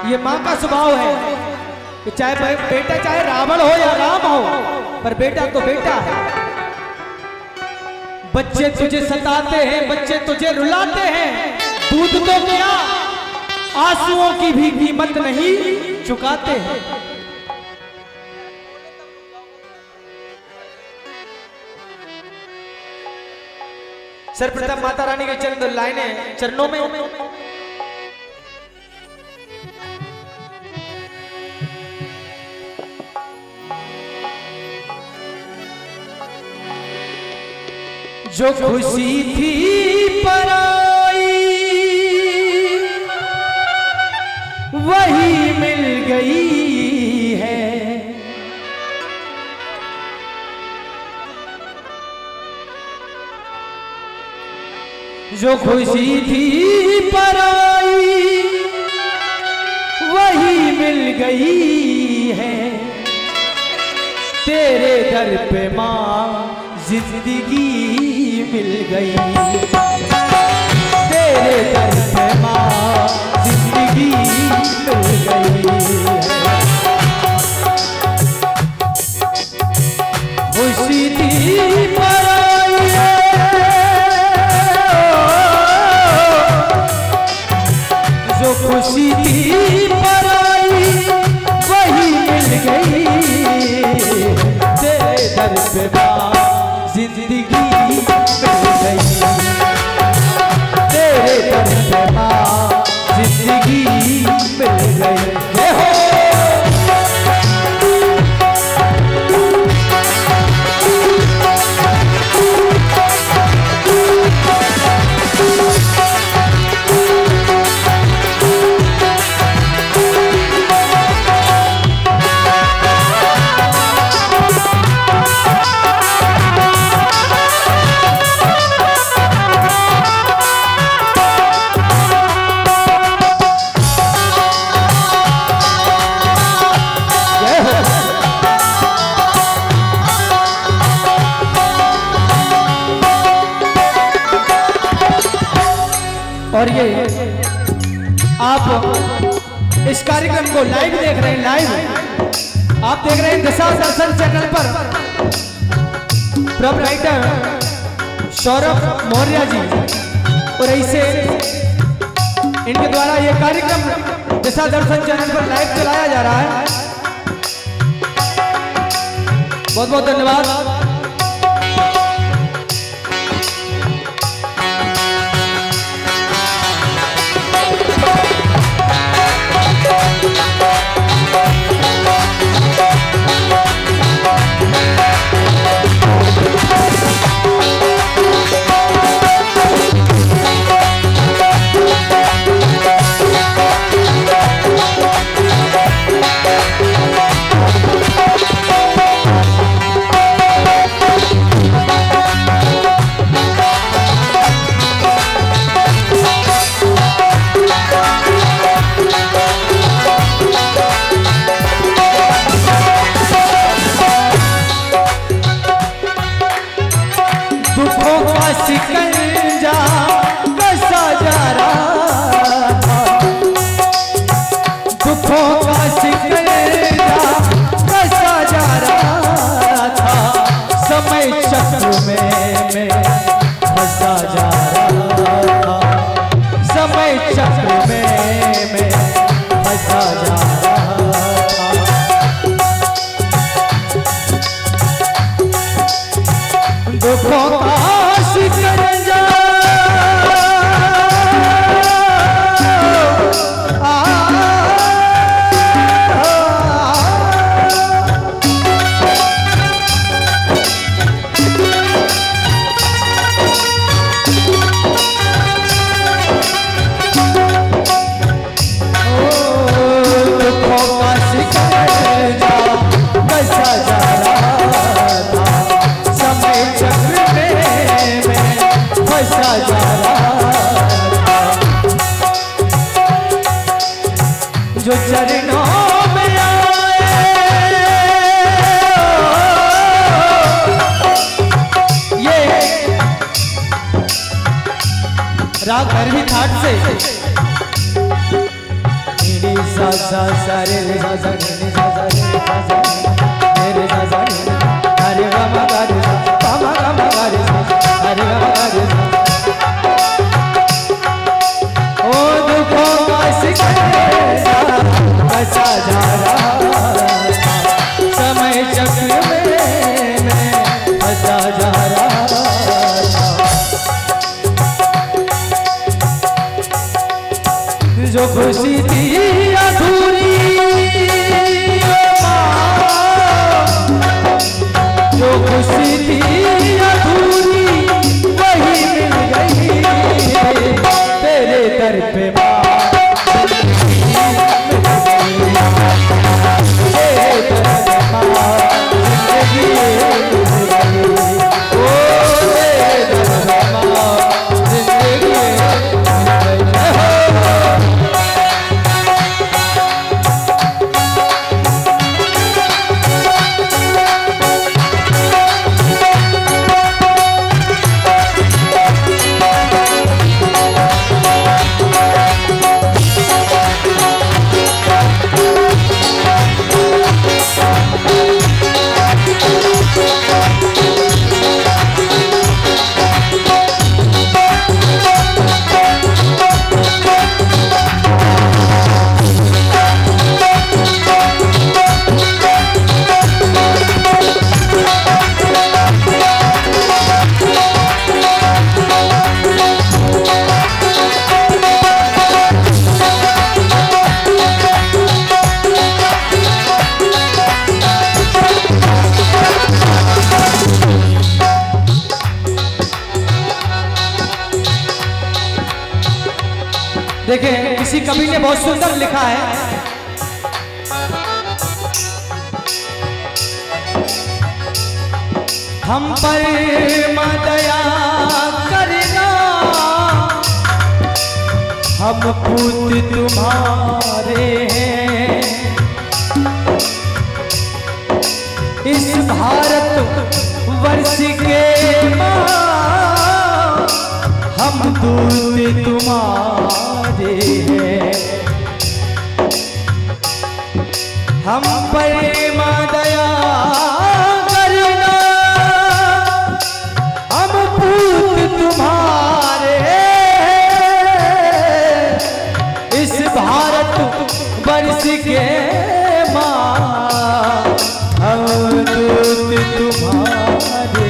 ये माँ का स्वभाव है कि चाहे बेटा चाहे रावण हो या राम हो, पर बेटा तो बेटा है। बच्चे तुझे सताते हैं, बच्चे तुझे रुलाते हैं, दूध तो क्या आंसुओं की भी कीमत नहीं चुकाते हैं। सर्वप्रथम माता रानी के चरण लाइनें चरणों में जो खुशी थी पराई वही मिल गई है, जो खुशी थी पराई वही मिल गई है। तेरे दर पे माँ जिंदगी मिल गई, तेरे दर पे माँ जिंदगी मिल गई है। खुशी थी पराई जो खुशी थी पराई वही मिल गई, तेरे दर पे माँ जिंदगी मिल गई, तेरे दर पे माँ जिंदगी मिल गई। जय हो और ये आप इस कार्यक्रम को लाइव देख रहे हैं, लाइव आप देख रहे हैं दशा दर्शन चैनल पर। प्रोपराइटर सौरभ मौर्य जी और ऐसे इनके द्वारा ये कार्यक्रम दशा दर्शन चैनल पर लाइव चलाया जा रहा है। बहुत बहुत धन्यवाद। शिकंजा कसा जा रहा था, दुखों का शिकंजा कसा जा रहा था, समय चक्र में मैं फंसा जा रहा था, समय चक्र में मैं फंसा जा रहा था। दुखों का शिकंजा कसा जा रहा था, समय चक्र में फंसा जा रहा था। जो चरणों में आए ये राग भैरवी थाट से सा सा सा रे रे सा सा रे रे सा सा रे रे सा सा रे रे सा सा रे हरे गा मा गा रे सा गा मा गा रे सा हरे गा मा गा रे सा। ओ दुखों का सिकंदर बचा जा रहा समय चक्र में मैं फंसा जा रहा जो खुशी थी अधूरी जो खुशी थी अधूरी वही मिल गई तेरे दर पे देखें किसी कवि ने बहुत सुंदर लिखा है, हम पर दया करना हम पूत तुम्हारे हैं, इस भारत वर्ष के मां हम दूत तुम्हारे हैं, हम पर दया करना हम पूत तुम्हारे, इस भारत वर्ष के मां हम दूत तुम्हारे